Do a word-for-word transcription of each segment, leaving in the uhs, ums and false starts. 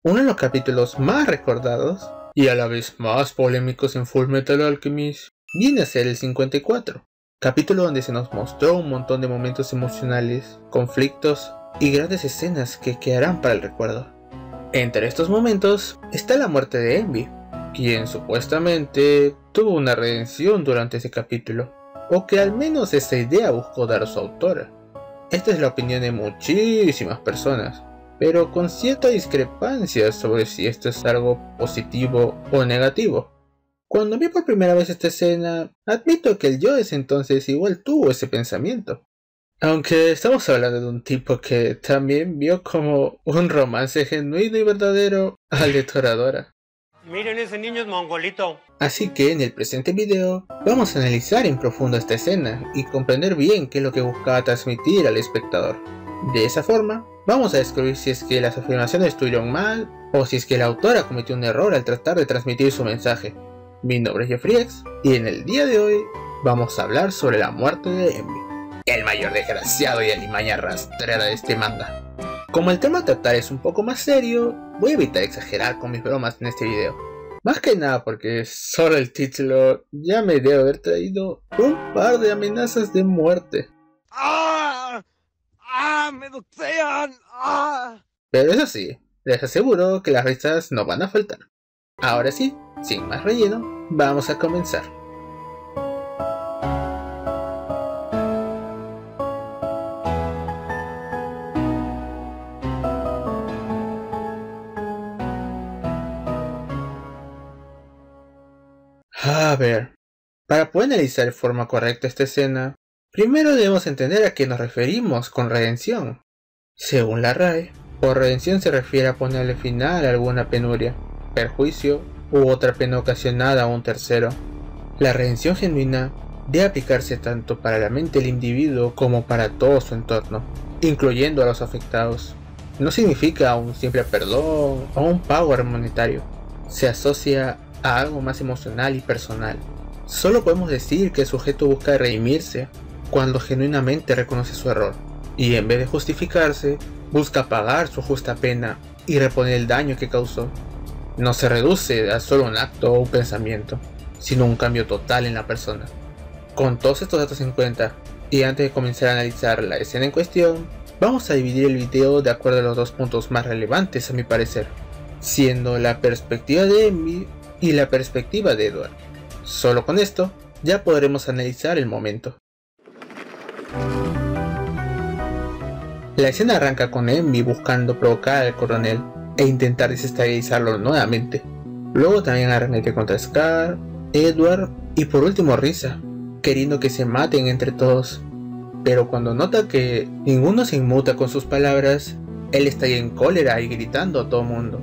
uno de los capítulos más recordados y a la vez más polémicos en Fullmetal Alchemist viene a ser el cincuenta y cuatro, capítulo donde se nos mostró un montón de momentos emocionales, conflictos y grandes escenas que quedarán para el recuerdo. Entre estos momentos está la muerte de Envy, quien supuestamente tuvo una redención durante ese capítulo, o que al menos esa idea buscó dar a su autora. Esta es la opinión de muchísimas personas, pero con cierta discrepancia sobre si esto es algo positivo o negativo. Cuando vi por primera vez esta escena, admito que el yo de ese entonces igual tuvo ese pensamiento. Aunque estamos hablando de un tipo que también vio como un romance genuino y verdadero al de Toradora. Miren, ese niño es mongolito. Así que en el presente video vamos a analizar en profundo esta escena y comprender bien qué es lo que buscaba transmitir al espectador. De esa forma, vamos a descubrir si es que las afirmaciones estuvieron mal o si es que la autora cometió un error al tratar de transmitir su mensaje. Mi nombre es Jeffrey X y en el día de hoy vamos a hablar sobre la muerte de Envy, el mayor desgraciado y alimaña rastrera de este manga. Como el tema a tratar es un poco más serio, voy a evitar exagerar con mis bromas en este video. Más que nada porque solo el título ya me debe haber traído un par de amenazas de muerte. ¡Ah! ¡Ah! ¡Me doxean! ¡Ah! Pero eso sí, les aseguro que las risas no van a faltar. Ahora sí, sin más relleno, vamos a comenzar. A ver, para poder analizar de forma correcta esta escena, primero debemos entender a qué nos referimos con redención. Según la R A E, por redención se refiere a ponerle final a alguna penuria, perjuicio u otra pena ocasionada a un tercero. La redención genuina debe aplicarse tanto para la mente del individuo como para todo su entorno, incluyendo a los afectados. No significa un simple perdón o un pago monetario, se asocia a algo más emocional y personal. Solo podemos decir que el sujeto busca redimirse cuando genuinamente reconoce su error, y en vez de justificarse, busca pagar su justa pena y reponer el daño que causó. No se reduce a solo un acto o un pensamiento, sino un cambio total en la persona. Con todos estos datos en cuenta, y antes de comenzar a analizar la escena en cuestión, vamos a dividir el video de acuerdo a los dos puntos más relevantes a mi parecer, siendo la perspectiva de Envy y la perspectiva de Edward. Solo con esto ya podremos analizar el momento. La escena arranca con Envy buscando provocar al coronel e intentar desestabilizarlo nuevamente. Luego también arranca contra Scar, Edward y por último Risa, queriendo que se maten entre todos. Pero cuando nota que ninguno se inmuta con sus palabras, él está en cólera y gritando a todo mundo.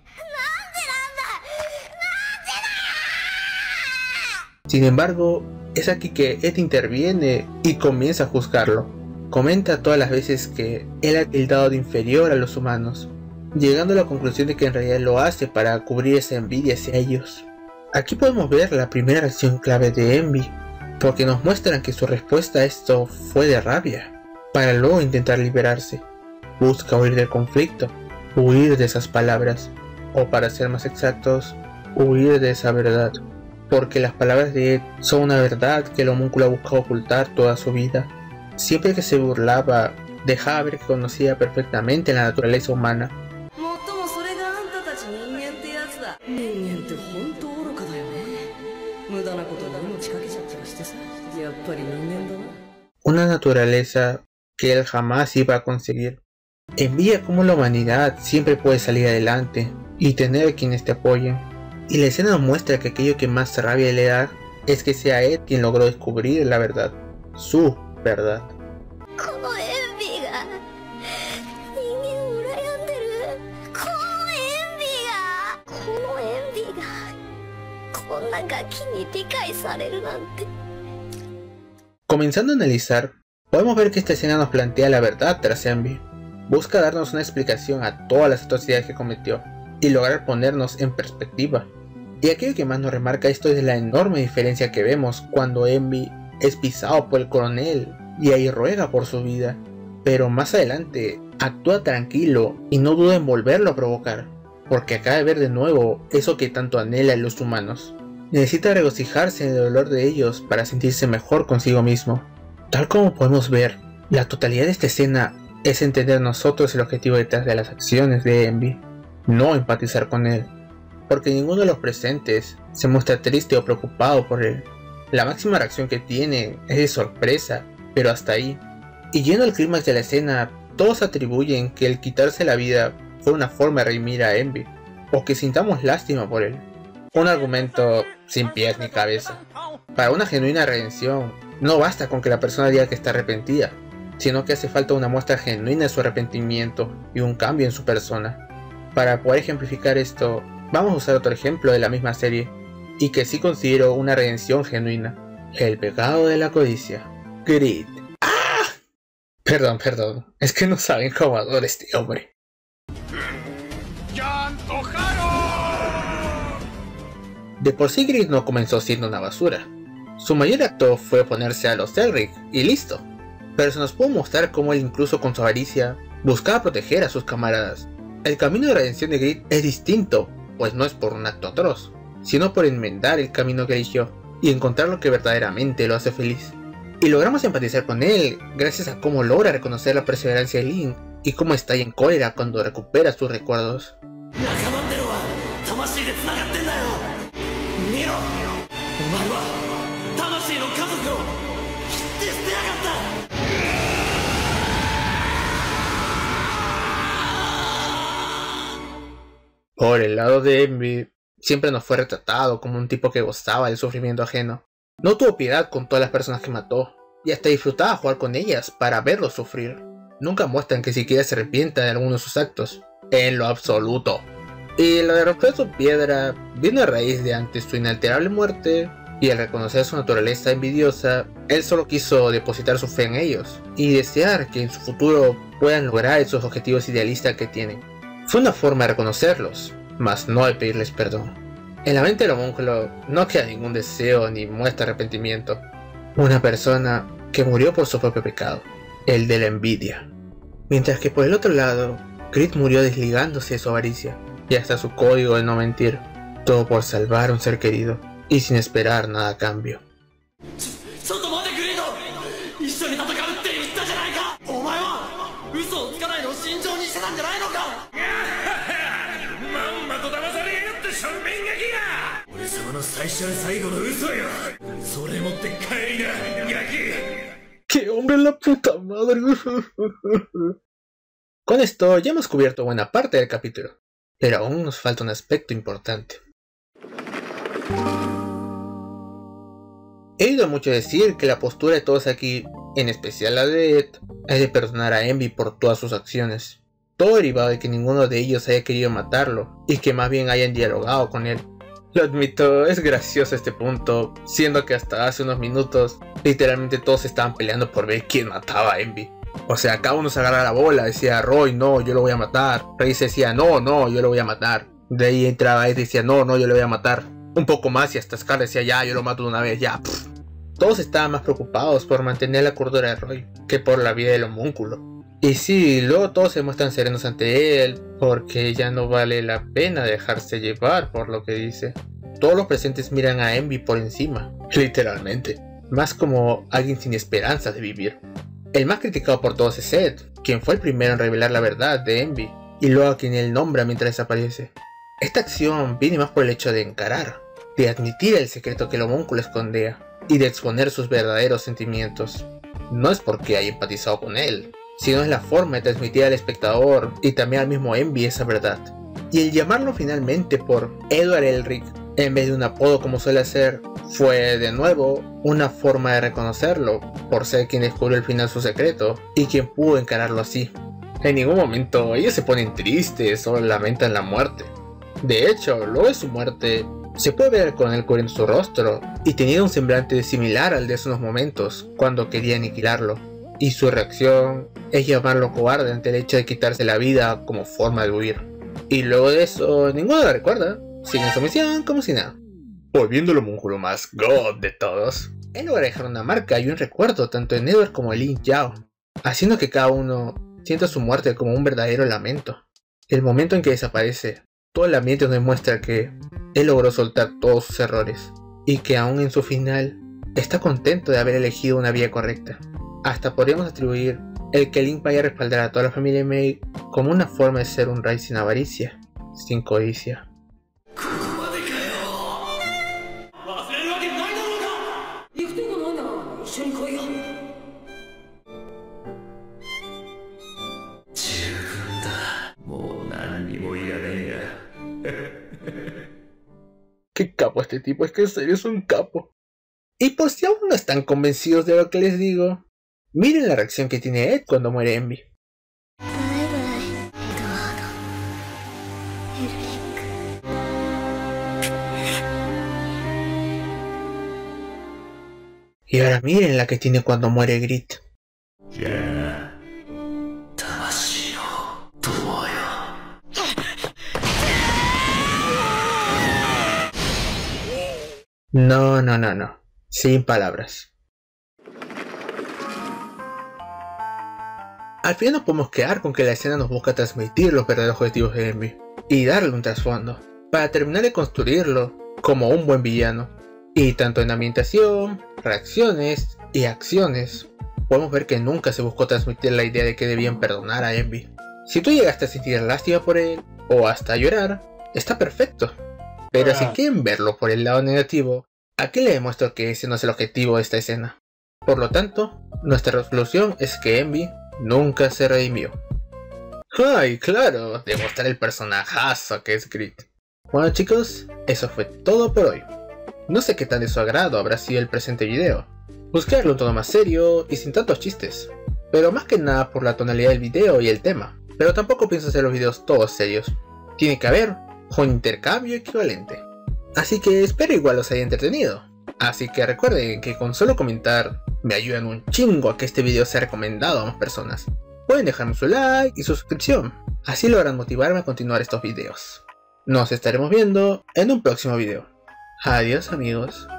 Sin embargo, es aquí que Ed interviene y comienza a juzgarlo. Comenta todas las veces que él ha tildado de inferior a los humanos, llegando a la conclusión de que en realidad lo hace para cubrir esa envidia hacia ellos. Aquí podemos ver la primera reacción clave de Envy, porque nos muestran que su respuesta a esto fue de rabia, para luego intentar liberarse. Busca huir del conflicto, huir de esas palabras, o para ser más exactos, huir de esa verdad. Porque las palabras de Ed son una verdad que el homúnculo ha buscado ocultar toda su vida. Siempre que se burlaba, dejaba ver que conocía perfectamente la naturaleza humana. Una naturaleza que él jamás iba a conseguir. Envía cómo la humanidad siempre puede salir adelante y tener quienes te apoyen. Y la escena nos muestra que aquello que más rabia le da es que sea Ed quien logró descubrir la verdad, su verdad. Comenzando a analizar, podemos ver que esta escena nos plantea la verdad tras Envy. Busca darnos una explicación a todas las atrocidades que cometió y lograr ponernos en perspectiva. Y aquello que más nos remarca esto es la enorme diferencia que vemos cuando Envy es pisado por el coronel y ahí ruega por su vida, pero más adelante actúa tranquilo y no duda en volverlo a provocar. porque acaba de ver de nuevo eso que tanto anhelan los humanos. Necesita regocijarse en el dolor de ellos para sentirse mejor consigo mismo. Tal como podemos ver, la totalidad de esta escena es entender nosotros el objetivo detrás de las acciones de Envy, no empatizar con él, porque ninguno de los presentes se muestra triste o preocupado por él. La máxima reacción que tiene es de sorpresa, pero hasta ahí. Y yendo al clímax de la escena, todos atribuyen que el quitarse la vida fue una forma de redimir a Envy, o que sintamos lástima por él. Un argumento sin pies ni cabeza. Para una genuina redención, no basta con que la persona diga que está arrepentida, sino que hace falta una muestra genuina de su arrepentimiento y un cambio en su persona. Para poder ejemplificar esto, vamos a usar otro ejemplo de la misma serie, y que sí considero una redención genuina: el pecado de la codicia. Greed. ¡Ah! Perdón, perdón, es que no saben cómo adoro este hombre. De por sí Greed no comenzó siendo una basura. Su mayor acto fue oponerse a los Elric y listo. Pero se nos puede mostrar cómo él, incluso con su avaricia, buscaba proteger a sus camaradas. El camino de redención de Greed es distinto, pues no es por un acto atroz, sino por enmendar el camino que eligió y encontrar lo que verdaderamente lo hace feliz. Y logramos empatizar con él gracias a cómo logra reconocer la perseverancia de Link y cómo está en cólera cuando recupera sus recuerdos. Por el lado de Envy, siempre nos fue retratado como un tipo que gozaba del sufrimiento ajeno. No tuvo piedad con todas las personas que mató, y hasta disfrutaba jugar con ellas para verlos sufrir. Nunca muestran que siquiera se arrepienta de alguno de sus actos, en lo absoluto. Y lo de romper su piedra vino a raíz de ante su inalterable muerte, y al reconocer su naturaleza envidiosa, él solo quiso depositar su fe en ellos, y desear que en su futuro puedan lograr esos objetivos idealistas que tienen. Fue una forma de reconocerlos, mas no de pedirles perdón. En la mente del homúnculo no queda ningún deseo ni muestra arrepentimiento. Una persona que murió por su propio pecado, el de la envidia. Mientras que por el otro lado, Greed murió desligándose de su avaricia y hasta su código de no mentir, todo por salvar a un ser querido y sin esperar nada a cambio. ¡Qué hombre la puta madre! Con esto ya hemos cubierto buena parte del capítulo, pero aún nos falta un aspecto importante. He oído mucho decir que la postura de todos aquí, en especial la de Ed, es de perdonar a Envy por todas sus acciones. Todo derivado de que ninguno de ellos haya querido matarlo, y que más bien hayan dialogado con él. Lo admito, es gracioso este punto, siendo que hasta hace unos minutos, literalmente todos estaban peleando por ver quién mataba a Envy. O sea, cada uno se agarra la bola, decía Roy, no, yo lo voy a matar. Reyes decía, no, no, yo lo voy a matar. De ahí entraba Ed y decía, no, no, yo lo voy a matar. Un poco más y hasta Scar decía, ya, yo lo mato de una vez, ya. Pff. Todos estaban más preocupados por mantener la cordura de Roy que por la vida del homúnculo. Y sí, luego todos se muestran serenos ante él, porque ya no vale la pena dejarse llevar por lo que dice. Todos los presentes miran a Envy por encima, literalmente, más como alguien sin esperanzas de vivir. El más criticado por todos es Ed, quien fue el primero en revelar la verdad de Envy, y luego a quien él nombra mientras desaparece. Esta acción viene más por el hecho de encarar, de admitir el secreto que el homúnculo escondía, y de exponer sus verdaderos sentimientos. No es porque haya empatizado con él, sino es la forma de transmitir al espectador y también al mismo Envy esa verdad. Y el llamarlo finalmente por Edward Elric en vez de un apodo como suele hacer, fue de nuevo una forma de reconocerlo por ser quien descubrió al final su secreto y quien pudo encararlo así. En ningún momento ellos se ponen tristes o lamentan la muerte. De hecho, luego de su muerte, se puede ver con él cubriendo su rostro y tenía un semblante similar al de hace unos momentos cuando quería aniquilarlo. Y su reacción es llamarlo cobarde ante el hecho de quitarse la vida como forma de huir. Y luego de eso, ninguno lo recuerda. Siguen su misión como si nada. Volviendo al homúnculo más god de todos, él logra dejar una marca y un recuerdo tanto en Edward como en Lin Yao, haciendo que cada uno sienta su muerte como un verdadero lamento. El momento en que desaparece, todo el ambiente nos muestra que él logró soltar todos sus errores y que aún en su final está contento de haber elegido una vía correcta. Hasta podríamos atribuir el que Link vaya a respaldar a toda la familia Mei como una forma de ser un rey sin avaricia, sin codicia. Qué capo este tipo, es que en serio es un capo. Y por si aún no están convencidos de lo que les digo, miren la reacción que tiene Ed cuando muere Envy. Y ahora miren la que tiene cuando muere Grit. No, no, no, no. Sin palabras. Al final nos podemos quedar con que la escena nos busca transmitir los verdaderos objetivos de Envy y darle un trasfondo, para terminar de construirlo como un buen villano. Y tanto en ambientación, reacciones y acciones, podemos ver que nunca se buscó transmitir la idea de que debían perdonar a Envy. Si tú llegaste a sentir lástima por él, o hasta a llorar, está perfecto. Pero si quieren verlo por el lado negativo, aquí les demuestro que ese no es el objetivo de esta escena. Por lo tanto, nuestra resolución es que Envy nunca se redimió. ¡Ay, claro! Demostrar el personajazo que es Grit. Bueno chicos, eso fue todo por hoy. No sé qué tan de su agrado habrá sido el presente video. Busqué darle un tono más serio y sin tantos chistes, pero más que nada por la tonalidad del video y el tema. Pero tampoco pienso hacer los videos todos serios. Tiene que haber un intercambio equivalente. Así que espero igual os haya entretenido. Así que recuerden que con solo comentar me ayudan un chingo a que este video sea recomendado a más personas. Pueden dejarme su like y su suscripción, así logran motivarme a continuar estos videos. Nos estaremos viendo en un próximo video. Adiós amigos.